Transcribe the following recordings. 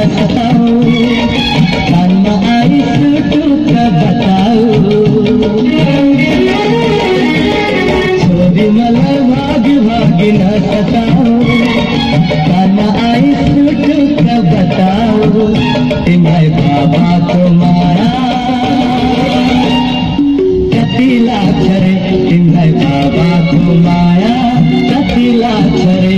सताओ, कान में आई सुटू का बताओ। छोरी मला भाग भाग न सताओ, कान में आई सुटू का बताओ। तुम्हारे बाबा तुम्हारा कतिला छरे, तुम्हारे बाबा तुम्हारा कतिला छरे।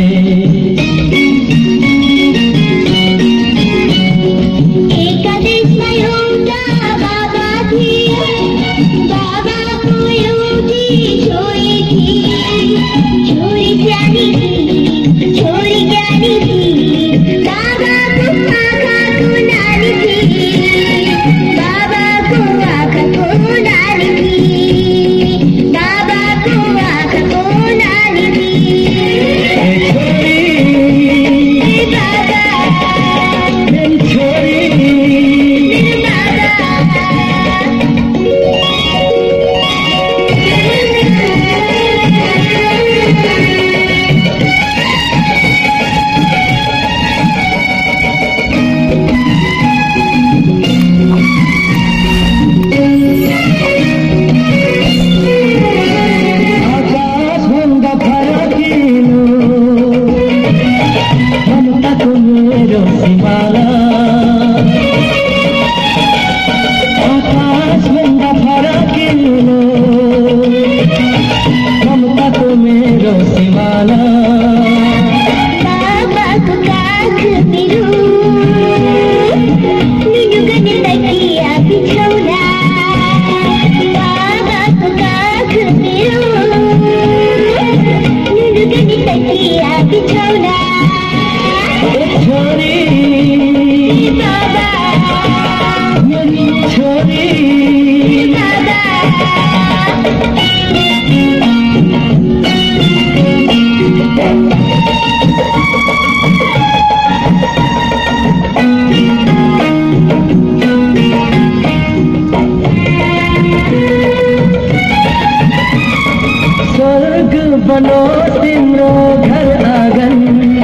बनो तिम्रो घर आंगन,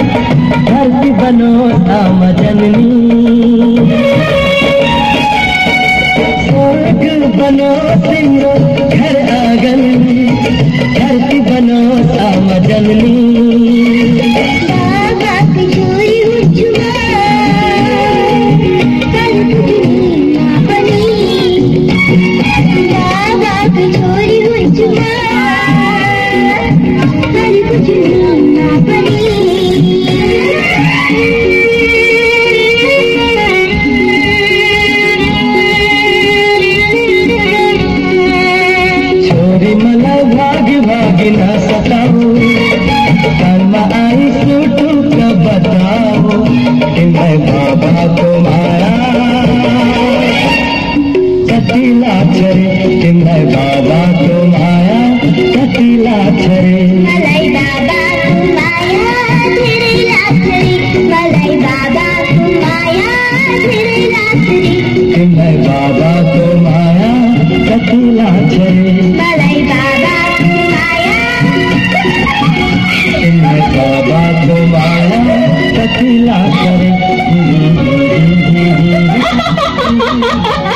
धरती बनो आम जननी। स्वर्ग बनो तिम्रो घर आंगन, धरती बनो आम जननी। न सताओ, कान में आई सुटू का बताओ। मैं बाबा तुम्हारा कतिला छरे, मैं बाबा तुम्हारा कतिला छरे। मलाई बाबा तुम्हारा तेरे लाछरी, मलाई बाबा तुम्हारा तेरे लाछरी। मैं बाबा तुम्हारा कतिला छरे, मलाई बाबा बाबा तुम्हारा कतिला करे।